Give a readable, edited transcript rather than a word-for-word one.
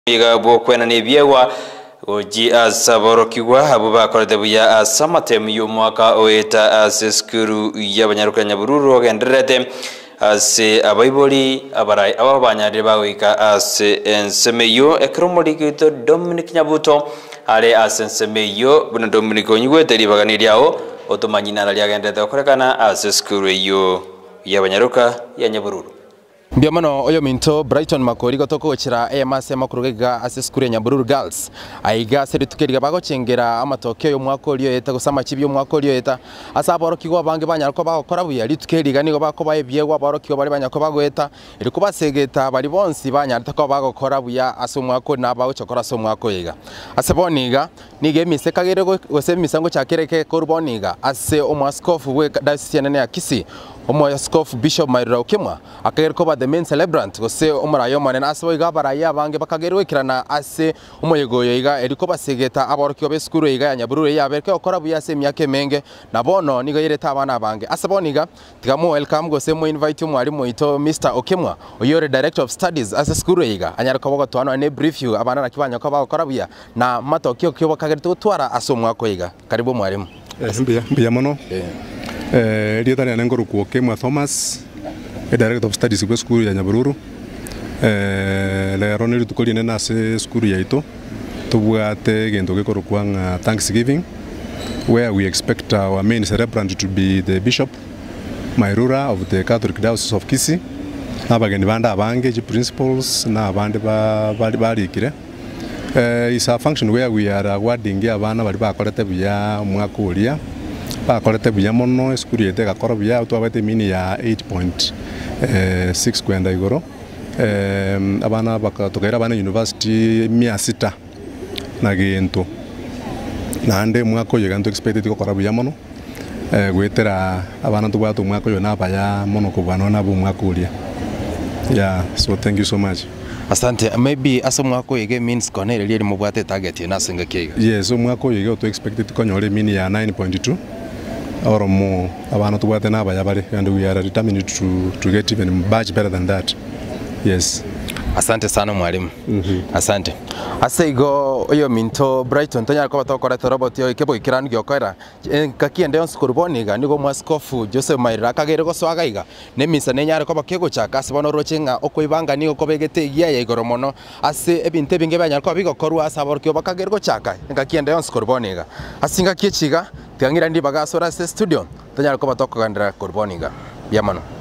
Iga bokwena ni biewa oji asaborokiwa abo bakorete buya asamatem y'umwaka oeta aseskuru y'abanyaruka Nyabururu ogenderete ase abaiboli abarai ababanyarire bawika ase ensemeyo ekromori kito Dominic Nyabuto ale ase ensemeyo buno Dominic onyigwete ribaganiriao otomanyina lyagendete okorekana aseskuru yo y'abanyaruka ya Nyabururu. Biamano oyo minto Brighton Makori gotoko chira EMS makurugega aseskure Nyabururu Girls aiga seritukeriga bagochengera amatokeo yo mwako lyo eta gusama chibyo mwako lyo eta asaborokigwa bange banyarko bagokora buya litukeriga nigo bakoba ebyegwa barokigwa bari banyako bagweta iri kubasegeta bari bonsi banyarta ko bagokora buya aso mwako nabago chokora so mwako yiga aseboniga nige mise kagere gose misango chakereke korboniga ase omwaskofu we diocese nene akisi Omoyaskofu Bishop Mairira Okemwa akagerko the main celebrant gose omurayo manene asabo iga baraya bange bakagerwe kirana ase omoyegoyo iga eriko basegeta aborokyo beskuru iga ya Nyabururu yaberke okora buya se myake menge nabono niga yereta abana bange asaboniga tigamu welcome gose mo invite mwari moito Mr Okemwa oyore director of studies ase skuru iga anyarako bogotwana ne brief you abana nakibanya ko bakora buya na matokyo kyo bakagerto gutwara aso mwako iga karibu mwarimu mbia mono Rietani anengoro Okemwa Thomas, Director of Studies kwa School ya Nyabururu. Lero ni tukoli nena se school ya ito. Tubwate gendo gekoro kwa Thanksgiving, where we expect our main celebrant to be the Bishop Mairura of the Catholic Diocese of Kisii. Abageni banda abange principals na abande bari kire. It's a function where we are awarding abana bari bakorete bya mwaka ulia. Bakorete buya mono skuri yete gakora buya utwabete mini ya 8.6 kwenda igoro abana bakatogera abana university 600 na gento nande mwako yeganto expected gukora buya mono gwetera abana tubwato mwako yo nabaya mono kubana na bu mwako ulia. Yeah, so thank you so much. Asante. Maybe aso mwako yege means konere liye mubwate target na singa kega. Yes, so mwako yege to expected konyore mini ya 9.2 or more abana tubwate nabaya bari, and we are determined to get even much better than that. Yes. Asante sana mwalimu. Asante. Asaigo oyo minto Brighton tanya ko batokora robot yo ikebo ikirani gyokwera kakiende on skurboniga nigo mwaskofu Joseph Mairira kagere go swaga iga ne misa nenyare ko bakego chaka asibono rochenga okoibanga nigo ko begete igia ya igoro mono ase ebinte binge banyar ko bigo korwa asaborkyo bakagere go chaka kakiende on skurboniga asinga kiechiga tiangira ndi bagasora se studio tanya ko batokogandira kurboniga yamano.